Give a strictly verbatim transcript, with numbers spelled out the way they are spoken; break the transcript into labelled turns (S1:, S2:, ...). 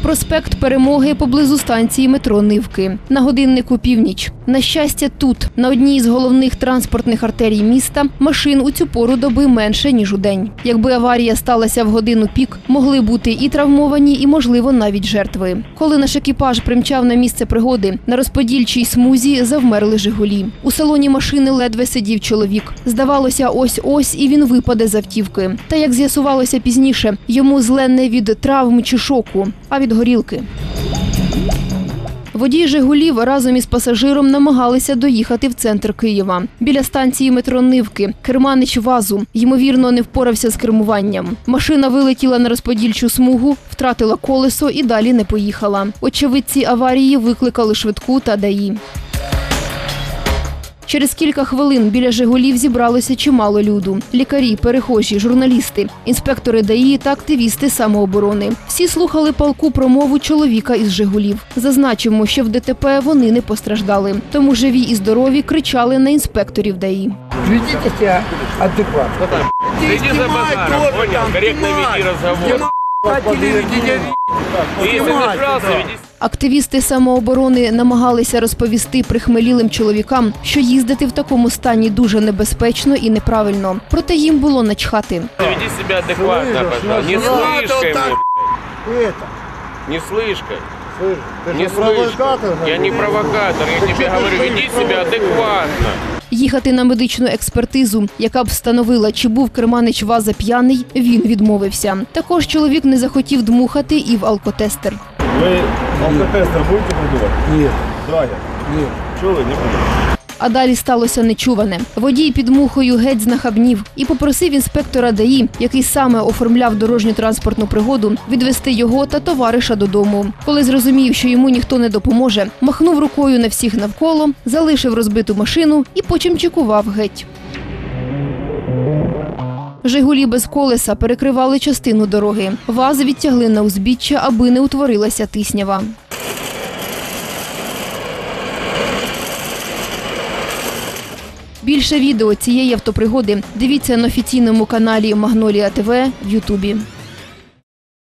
S1: Проспект Перемоги поблизу станції метро Нивки. На годиннику північ. На щастя, тут, на одній з головних транспортних артерій міста, машин у цю пору доби менше, ніж удень. Якби аварія сталася в годину пік, могли бути і травмовані, і, можливо, навіть жертви. Коли наш екіпаж примчав на місце пригоди, на розподільчій смузі завмерли «Жигулі». У салоні машини ледве сидів чоловік. Здавалося, ось-ось і він випаде з автівки. Та, як з'ясувалося пізніше, йому зле не від травм чи шоку, а від горілки. Водій «Жигулів» разом із пасажиром намагалися доїхати в центр Києва. Біля станції метро Нивки керманич ВАЗу, ймовірно, не впорався з кермуванням. Машина вилетіла на розподільчу смугу, втратила колесо і далі не поїхала. Очевидці аварії викликали швидку та ДАІ. Через кілька хвилин біля «Жигулів» зібралося чимало люду. Лікарі, перехожі, журналісти, інспектори ДАІ та активісти самооборони. Всі слухали палку промову чоловіка із «Жигулів». Зазначимо, що в ДТП вони не постраждали. Тому живі і здорові кричали на інспекторів ДАІ.
S2: Ведите себя адекватно.
S3: Следи за базаром, понял? Корректно веди разговор. Если нажрался, веди.
S1: Активісти самооборони намагалися розповісти прихмелілим чоловікам, що їздити в такому стані дуже небезпечно і неправильно. Проте їм було начхати.
S3: Веди себя адекватно, пожалуйста. Не слышкай мне. Не слышкай. Не слышкай. Я не провокатор, я тебе говорю, веди себя адекватно.
S1: Їхати на медичну експертизу, яка б встановила, чи був керманич ВАЗа п'яний, він відмовився. Також чоловік не захотів дмухати і в алкотестер.
S4: Ви алкотестер будете продавати?
S2: Ні.
S4: Драгер?
S2: Ні.
S4: Чого ви не будете?
S1: А далі сталося нечуване. Водій під мухою геть знахабнів і попросив інспектора ДАІ, який саме оформляв дорожню транспортну пригоду, відвести його та товариша додому. Коли зрозумів, що йому ніхто не допоможе, махнув рукою на всіх навколо, залишив розбиту машину і почимчикував геть. «Жигулі» без колеса перекривали частину дороги. ВАЗ відтягли на узбіччя, аби не утворилася тиснява. Більше відео цієї автопригоди дивіться на офіційному каналі «Магнолія ТВ» в Ютубі.